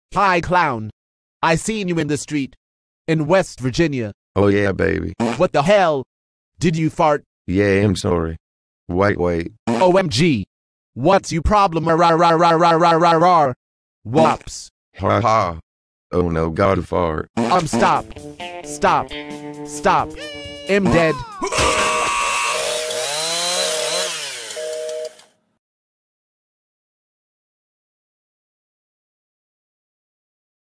Hi, clown. I seen you in the street in West Virginia. Oh yeah, baby. What the hell? Did you fart? Yeah, I'm sorry. Wait. OMG. What's you problem? Rar. Wops. Ha ha. Oh no, God fart. Stop. I'm dead.